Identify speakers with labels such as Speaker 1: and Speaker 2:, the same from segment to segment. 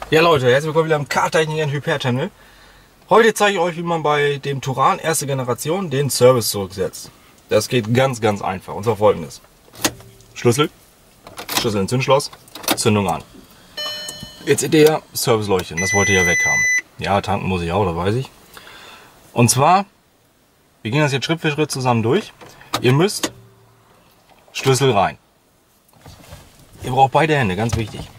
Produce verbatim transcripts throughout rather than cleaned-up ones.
Speaker 1: Ja Leute, herzlich willkommen wieder im Car-Technik Hyper Channel. Heute zeige ich euch, wie man bei dem Touran erste Generation den Service zurücksetzt. Das geht ganz, ganz einfach. Und zwar folgendes. Schlüssel, Schlüssel ins Zündschloss, Zündung an. Jetzt seht ihr ja Serviceleuchtchen, das wollt ihr ja weg haben. Ja, tanken muss ich auch, das weiß ich. Und zwar, wir gehen das jetzt Schritt für Schritt zusammen durch. Ihr müsst Schlüssel rein. Ihr braucht beide Hände, ganz wichtig.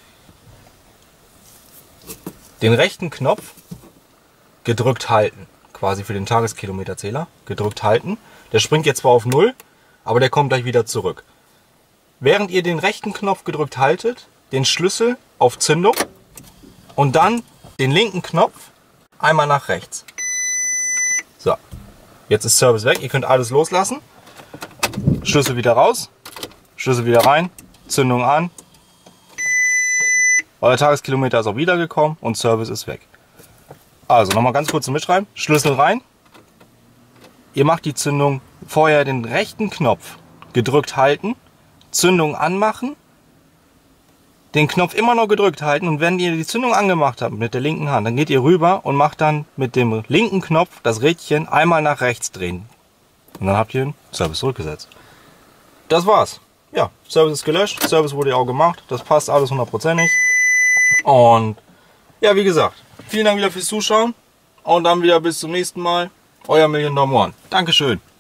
Speaker 1: Den rechten Knopf gedrückt halten, quasi für den Tageskilometerzähler, gedrückt halten. Der springt jetzt zwar auf null, aber der kommt gleich wieder zurück. Während ihr den rechten Knopf gedrückt haltet, den Schlüssel auf Zündung und dann den linken Knopf einmal nach rechts. So, jetzt ist Service weg, ihr könnt alles loslassen. Schlüssel wieder raus, Schlüssel wieder rein, Zündung an. Euer Tageskilometer ist auch wiedergekommen und Service ist weg. Also nochmal ganz kurz zum Mitschreiben. Schlüssel rein. Ihr macht die Zündung vorher den rechten Knopf gedrückt halten. Zündung anmachen. Den Knopf immer noch gedrückt halten und wenn ihr die Zündung angemacht habt mit der linken Hand, dann geht ihr rüber und macht dann mit dem linken Knopf das Rädchen einmal nach rechts drehen. Und dann habt ihr den Service zurückgesetzt. Das war's. Ja, Service ist gelöscht. Service wurde ja auch gemacht. Das passt alles hundertprozentig. Und ja, wie gesagt, vielen Dank wieder fürs Zuschauen und dann wieder bis zum nächsten Mal. Euer Million Daumen One. Dankeschön.